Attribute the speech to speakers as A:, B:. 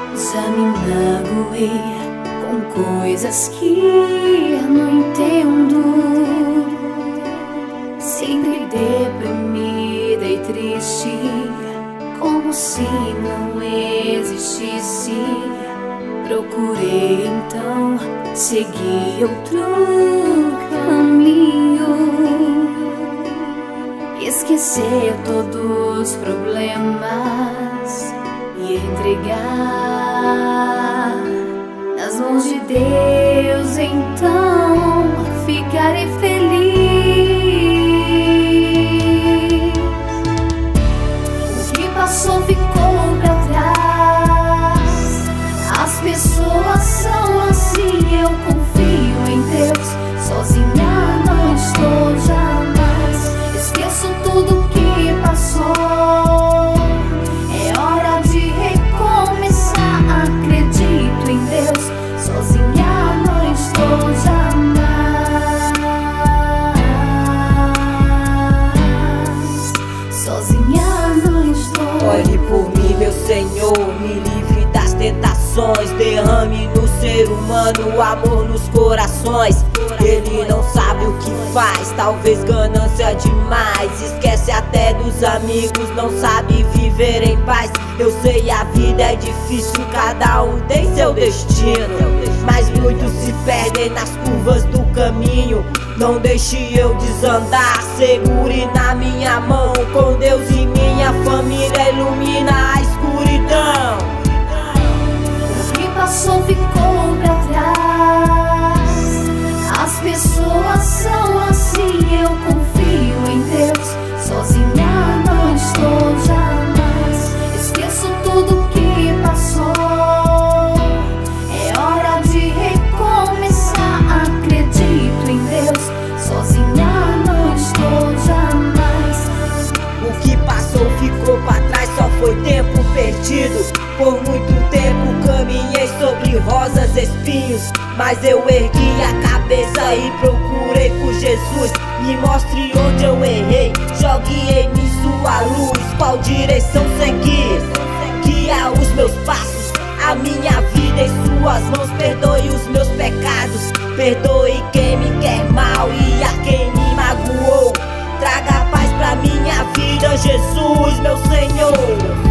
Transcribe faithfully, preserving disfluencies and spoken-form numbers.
A: Já me magoei com coisas que não entendo, sempre deprimida e triste, como se não existisse. Procurei então seguir outro caminho, esquecer todos os problemas e entregar nas mãos de Deus. Então ficarei feliz. O que passou ficou pra trás. As pessoas são assim, eu confio em Deus. Sozinha não estou jamais. Esqueço tudo que passou. É hora de recomeçar. Acredito em Deus. Sozinha não estou jamais. Sozinha não estou.
B: Olhe por mim, meu Senhor, me livre das tentações. Derrame no ser humano o amor nos corações. Ele não sabe o que faz, talvez ganância demais. Esquece até dos amigos, não sabe viver em paz. Eu sei, a vida é difícil, cada um tem seu destino, mas muitos se perdem nas curvas do caminho. Não deixe eu desandar, segure na minha mão. Com Deus e minha família ilumina a escuridão.
A: O que passou ficou pra trás. As pessoas são assim, eu confio em Deus. Sozinha não estou jamais. Esqueço tudo que passou. É hora de recomeçar. Acredito em Deus. Sozinha não estou jamais.
B: O que passou ficou pra trás, só foi tempo perdido. Por muito tempo caminhei sobre rosas e espinhos, mas eu ergui a cabeça e procurei por Jesus. Me mostre onde eu errei, jogue em mim sua luz. Qual direção seguir? Guia os meus passos, a minha vida em suas mãos. Perdoe os meus pecados, perdoe quem me quer mal e a quem me magoou. Traga paz pra minha vida, Jesus, meu Senhor.